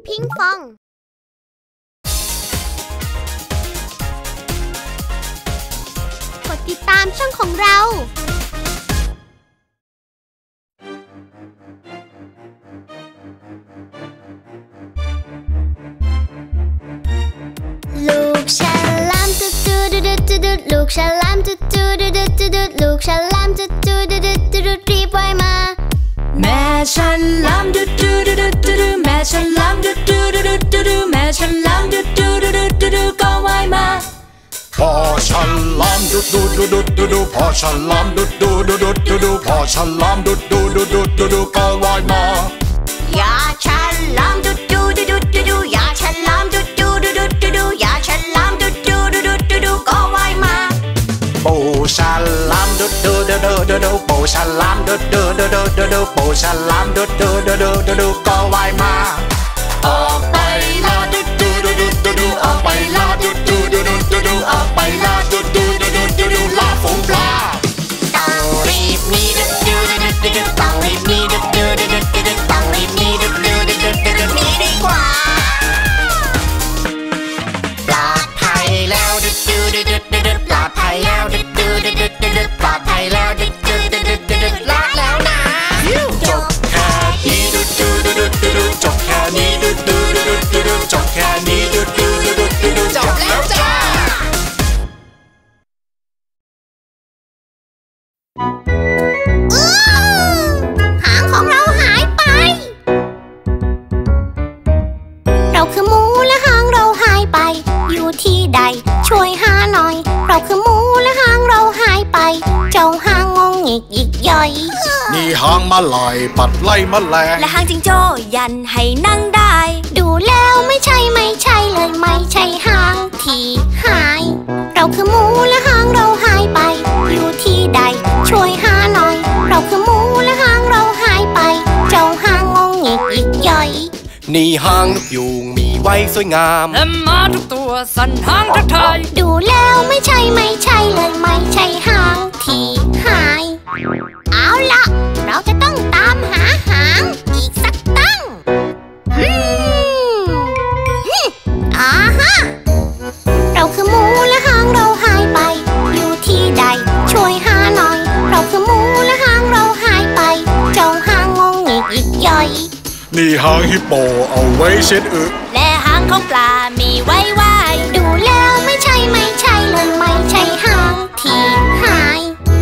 พิงฟองกดติดตามช่องของเราลูกฉลามตุ๊ดตุ๊ดตุ๊ดตุ๊ดลูกฉลามตุ๊ดตุ๊ดตุ๊ดตุ๊ดลูกฉลามตุ๊ดตุ๊ดตุ๊ดตุ๊ดรีบว่ายมาแม่ฉลามตุ๊ดตุ๊ดตุ๊ดตุ๊ดแม่ฉลามตุ๊ดตุ๊ดตุ๊ดตุ๊ดแม่ฉลามตุ๊ดตุ๊ดตุ๊ดตุ๊ดก็ว่ายมาพ่อฉลามตุ๊ดตุ๊ดตุ๊ดตุ๊ดพ่อฉลามตุ๊ดตุ๊ดตุ๊ดตุ๊ดพ่อฉลามตุ๊ดตุ๊ดตุ๊ดตุ๊ดก็ว่ายมายาฉลามตุ๊ดตุ๊ดตุ๊ดตุ๊ดยาฉลามตุ๊ดตุ๊ดตุ๊ดตุ๊ดยาฉลามตุ๊ดตุ๊ดตุ๊ดตุ๊ดก็ว่ายมาปูฉลามตุ๊ดตุ๊ดตุ๊ดตุ๊ดปูฉลามตุ๊ดตุ๊ดตุ๊ดตุ๊ดปูฉลามตุ๊ดตุ๊ดตุ๊ดตุ๊ดก็ว่ายมาออกไปลาตุ๊ดตุ๊ดตุ๊ดตุ๊ดออกไปลาตุ๊ดตุ๊ดตุ๊ดตุ๊ดออกไปลาตุ๊ดตุ๊ดตุ๊ดตุ๊ดลาฝูงปลาต้องรีบหนีตุ๊ดตุ๊ดตุ๊ดต้องรีบหนีตุ๊ดตุ๊ดตุ๊ดต้องรีบหนีตุ๊ดตุ๊ดตุ๊ดหนีดีกว่าปลอดภัยแล้วตุ๊ดตุ๊ดตุ๊ดปลอดภัยแล้วตุ๊ดตุ๊ดตุ๊ดปลอดภัยแล้วตุ๊ดตุ๊ดตุ๊ดรอดแล้วนะจบแค่นี้ตุ๊ดตุ๊ดตุ๊ดจบแค่นี้ตุ๊ดตุ๊ดตุ๊ดจบแค่นี้ตุ๊ดตุ๊ดตุ๊ดจบแล้วจ้าหางของเราหายไปเราคือหมูและหางเราหายไปอยู่ที่ใดช่วยหาหน่อยเราคือหมูและหางเราหายไปเจ้าหางงงหงิกหยิกย่อยนี่หางมาลายปัดไล่แมลงและหางจิงโจ้ยันให้นั่งได้ดูแล้วไม่ใช่เลยไม่ใช่หางที่หายเราคือหมูและหางเราหายไปอยู่ที่ใดช่วยหาหน่อยเราคือหมูและหางเราหายไปเจ้าหางงงหงิกหยิกย่อยนี่หางนกยูงมีไว้สวยงามและม้าทุกตัวสั่นหางทักทายดูแล้วไม่ใช่เลยไม่ใช่หางที่หายเอาล่ะเราจะต้องตามหาหางอีกสักตั้งอาฮะเราคือหมูและหางเราหายไปอยู่ที่ใดช่วยหาหน่อยเราคือหมูและหางเราหายไปเจ้าหางงงหงิกหยิกย่อยนี่หางฮิปโปเอาไว้เช็ดอึและหางของปลามีไว้ว่ายดูแล้วไม่ใช่เลยไม่ใช่หางที่หาย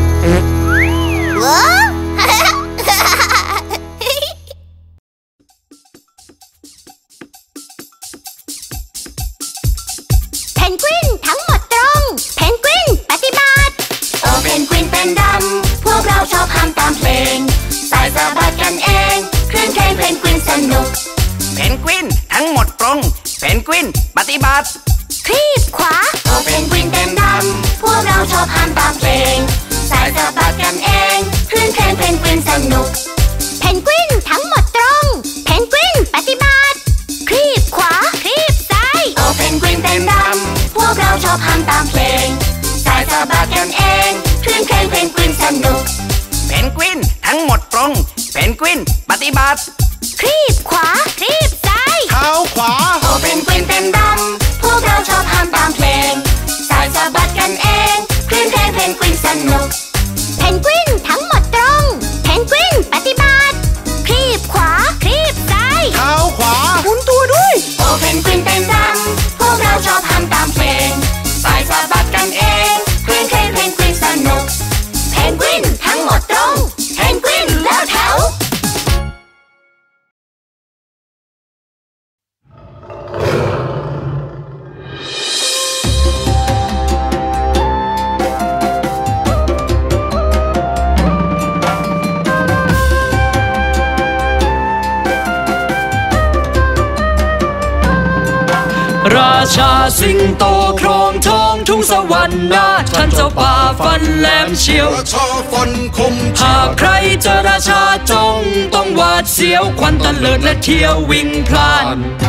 เพนกวินทั้งหมดตรงเพนกวินปฏิบัติโอเพนกวินเป็นดำพวกเราชอบห้ามตามเพลงสายสะบัดกันเองคลื่นเพลงเพนกวินสนุกเพนกวินทั้งหมดตรงเพนกวินปฏิบัติคลีบขวาโอเพนกวินเป็นดำพวกเราชอบห้ามตามเพลงสายสะบัดกันเองคลื่นเพลงเพนกวินสนุกเพนกวินทั้งหมดตรงเพนกวินปฏิบัติคลีบขวาคลีบซ้ายโอเพนกวินเป็นดำพวกเราชอบห้ามตามเพลงสายสะบัดกันเองคลื่นเพลงเพนกวินสนุกเพนกวินทั้งหมดตรงเพนกวินปฏิบัติคลีบขวาคลีบซ้ายเท้าขวาโอเพนกวินเป็นดำพวกเราชอบห้ามตามเพลงสายสะบัดกันเองคลื่นเพลงเพนกวินสนุกเพนกวินทั้งหมดตรงเพนกวินปฏิบัติคลีบขวาคลีบซ้ายเท้าขวาหมุนตัวด้วยโอเพนกวินเป็นดำพวกเราชอบห้ามตามเพลงสายสะบัดกันเองคลื่นเพลงเพนกวินสนุกเพนกวินทั้งหมดตรงเพนกวินแล้วแถวราชาสิงโตครองทองทุ่งสวรรค์นาท่านเจ้าป่าฟันแหลมเฉียวราชาฟันคมหากใครเจอราชาจ้องต้องหวาดเสียวควันตะเลิดและเที่ยววิ่งพล่าน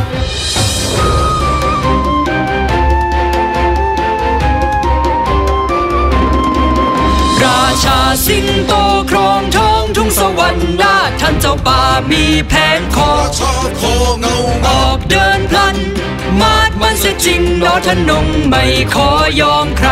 ชาสิงโตครองท้องทุ่งสวรรค์นาท่านเจ้าป่ามีแผนขอชาโคเงาอกเดินพลันมาดมันเสียจริงนอทนงไม่ขอยอมใคร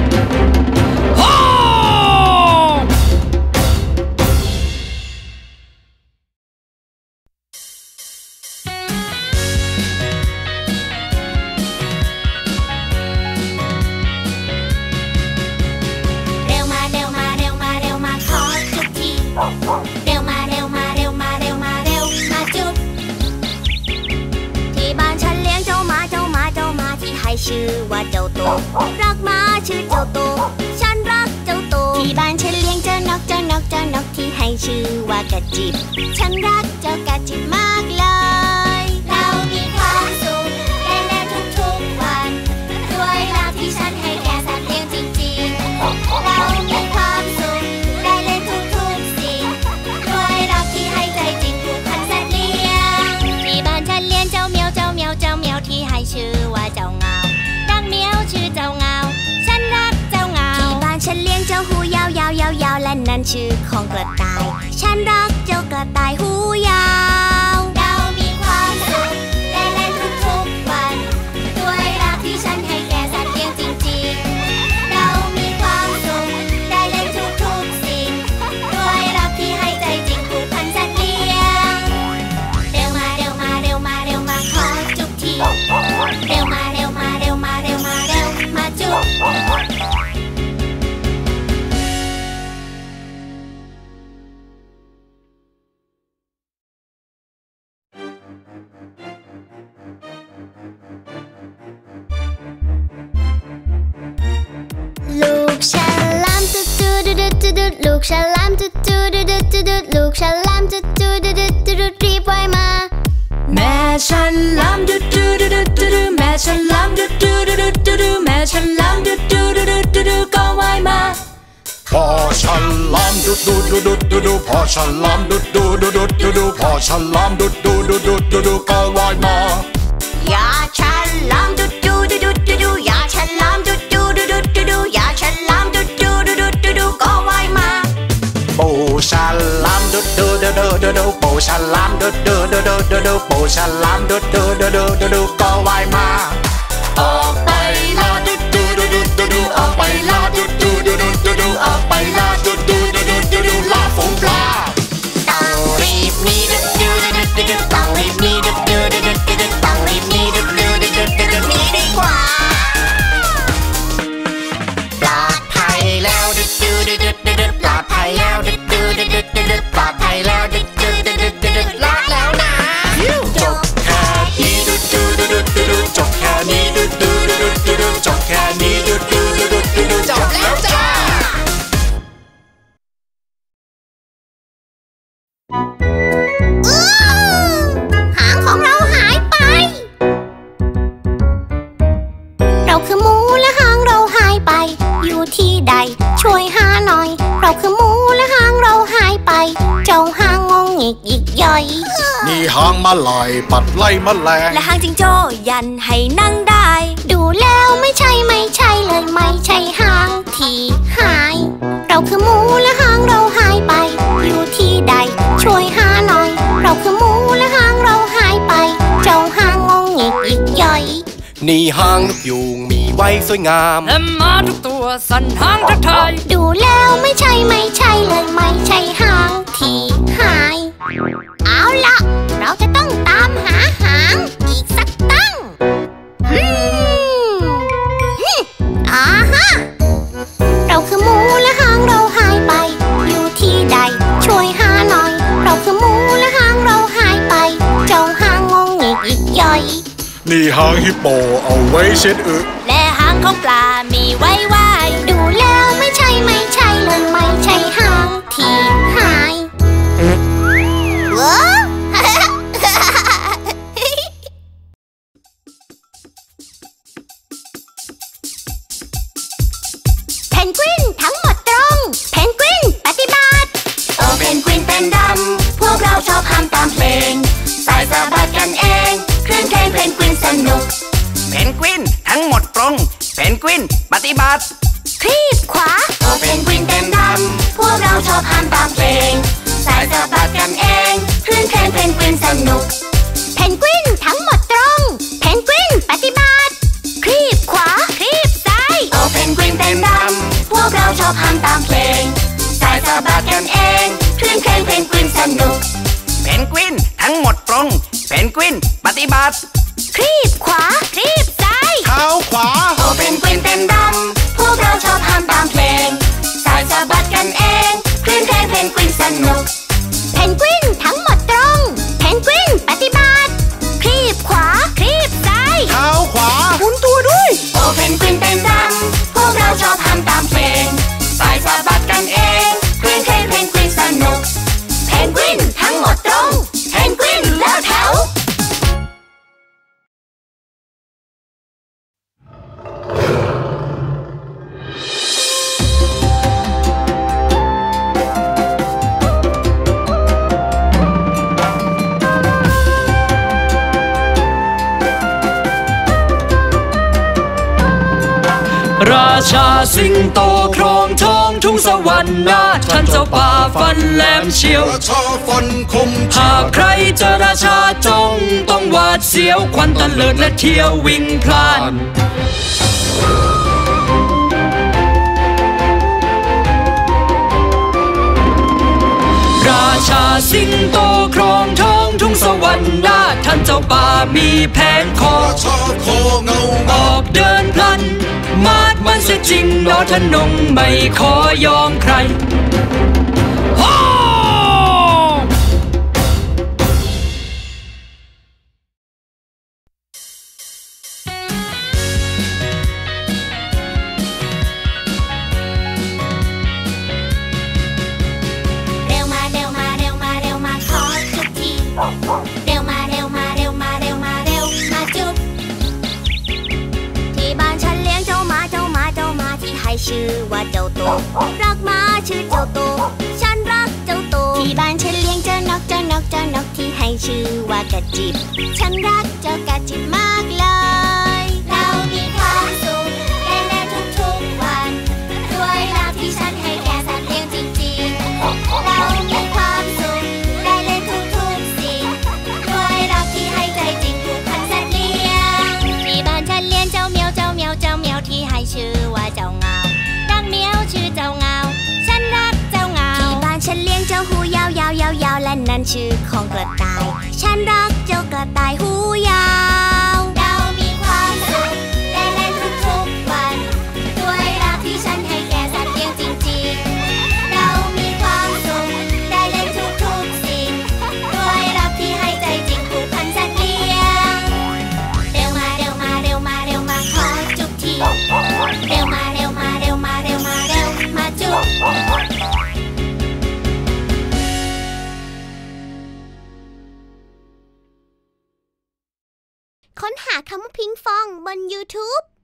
ชื่อว่าเจ้าโตรักหมาชื่อเจ้าโตฉันรักเจ้าโตที่บ้านฉันเลี้ยงเจ้านกที่ให้ชื่อว่ากระจิบฉันรักเจ้ากระจิบมากเลยเรามีความสุขได้เล่นทุกวันด้วยรักที่ฉันให้แก่สัตว์เลี้ยงจริงๆเรามีความสุขได้เล่นทุกสิ่งด้วยรักที่ให้ใจจริงผูกพันสัตว์เลี้ยงที่บ้านฉันเลี้ยงเจ้าเมียวที่ให้ชื่อว่าเจ้าเงาชื่อเจ้าเงาฉันรักเจ้าเงาที่บ้านฉันเลี้ยงเจ้าหูยาวและนั่นชื่อของกระต่ายฉันรักเจ้ากระต่ายหูยาวเรามีความสุขได้เล่นทุกวันด้วยรักที่ฉันให้แก่สัตว์เลี้ยงจริงๆเรามีความสุขได้เล่นทุกสิ่งด้วยรักที่ให้ใจจริงผูกพันสัตว์เลี้ยงเร็วมาขอจุ๊บทีเร็วมาจุ๊บลูกฉลามตุ๊ดลูกฉลามตุ๊ดลูกฉลามตุ๊ดรีบว่ายมาแม่ฉันลำดุดแม่ฉันลำดุดแม่ฉันลำดุดก็ว่ายมาพ่อฉันลำดุดพ่อฉันลำดุดพ่อฉันลำดุดก็ว่ายมาย่าฉันลำดุดย่าฉันลำดุดย่าฉันลำดุดก็ว่ายมาปู่ฉันลำดุดปู่ฉันลำดุดปู่ฉันลำดุดก็ว่ายมาออกไปลาดุดออกไปลาดุดออกไปลาดุดลาฝูงปลาต้องรีบหนีต้องรีบหนีต้องรีบหนีหนีดีกว่าปลอดภัยแล้วปลอดภัยแล้วปลอดภัยแล้วลาแล้วนะจบแค่นี้จบแค่นี้จบแค่นี้จบแล้วจ้าหางของเราหายไปเราคือหมูและหางเราหายไปอยู่ที่ใดช่วยหาหน่อยเราคือหมูและหางเราหายไปเจ้าหางงงงิกยิกย่อยนี่หางมาลายปัดไล่แมลงและหางจิงโจ้ยันให้นั่งได้ดูแล้วไม่ใช่เลยไม่ใช่หางที่หายเราคือหมูและหางเราหายไปอยู่ที่ใดช่วยหาหน่อยเราคือหมูและหางเราหายไปเจ้าหางงงงิกยิกย่อยนี่หางนกยูงมีไว้สวยงามและม้าทุกตัวสั่นหางทักทายดูแล้วไม่ใช่เลยไม่ใช่หางที่หายเอาล่ะเราจะต้องตามหาหางอีกสักตั้งเราคือหมูและหางเราหายไปอยู่ที่ใดช่วยหาหน่อยเราคือหมูและหางเราหายไปเจ้าหางงงงิกยิกย่อยนี่หางฮิปโปเอาไว้เช็ดอึและหางของปลามีไว้ว่ายดูแล้วไม่ใช่เลยไม่ใช่หางที่หายเพนกวินทั้งหมดตรงเพนกวินปฏิบัติโอเพนกวินเป็นดำพวกเราชอบทำตามเพลงสายสะบัดกันเองคลื่นเพลงเพนกวินสนุกเพนกวินทั้งหมดตรงเพนกวินปฏิบัติคลีบขวาโอเพนกวินเป็นดำพวกเราชอบทำตามเพลงสายสะบัดกันเองคลื่นเพลงเพนกวินสนุกเพนกวินทั้งหมดตรอบห้ามตามเพลงสายสะบัดกันเองคลื่นเพลงเพนกวินสนุกเพนกวินทั้งหมดตรงเพนกวินปฏิบัติครีบขวาครีบซ้ายเท้าขวาโอเพนกวินเต้นรำพวกเราชอบห้ามตามเพลงสายสะบัดกันเองคลื่นเพลงเพนกวินสนุกเพนกวินทั้งหมดตรงเพนกวินปฏิบัติครีบขวาครีบซ้ายเท้าขวาหมุนตัวด้วยโอเพนกวินเต้นรำพวกเราชอบห้ามตามเพลงสายสะบัดกันเองคลื่นเพลงเพนกวินสนุกเพนกวินทั้งหมดตรงเพนกวินแล้วแถวราชาสิงโตครองทองทุ่งสวรรค์นาถท่านเจ้าป่าฟันแหลมเฉียวราชาฟันคมหากใครเจอราชาจงต้องหวาดเสียวควันตะเลิดและเที่ยววิ่งพล่านราชาสิงโตครองทองทุ่งสวรรค์นาถท่านเจ้าป่ามีแผนขอราชาโคเงาออกเดินพลันมาดมันเสียจริงนอทนงไม่ขอยอมใครชื่อว่าเจ้าโตรักหมาชื่อเจ้าโตฉันรักเจ้าโตที่บ้านฉันเลี้ยงเจ้านกที่ให้ชื่อว่ากระจิบฉันรักเจ้ากระจิบมากเลยเรามีความสุขได้เล่นทุกๆวันด้วยรักที่ฉันให้แก่สัตว์เลี้ยงจริงๆเรามีความสุขได้เล่นทุกๆสิ่งด้วยรักที่ให้ใจจริงผูกพันสัตว์เลี้ยงที่บ้านฉันเลี้ยงเจ้าเมียวที่ให้ชื่อว่าเจ้าเงาชื่อเจ้าเงาฉันรักเจ้าเงาที่บ้านฉันเลี้ยงเจ้าหูยาวและนั่นชื่อของกระต่ายฉันรักเจ้ากระต่ายหูยาวเรามีความสุขได้เล่นทุกๆวันด้วยรักที่ฉันให้แก่สัตว์เลี้ยงจริงๆเรามีความสุขได้เล่นทุกๆสิ่งด้วยรักที่ให้ใจจริงผูกพันสัตว์เลี้ยงเร็วมาขอจุ๊บทีเร็วมาจุ๊บค้นหาคำว่าพิงฟองบน YouTube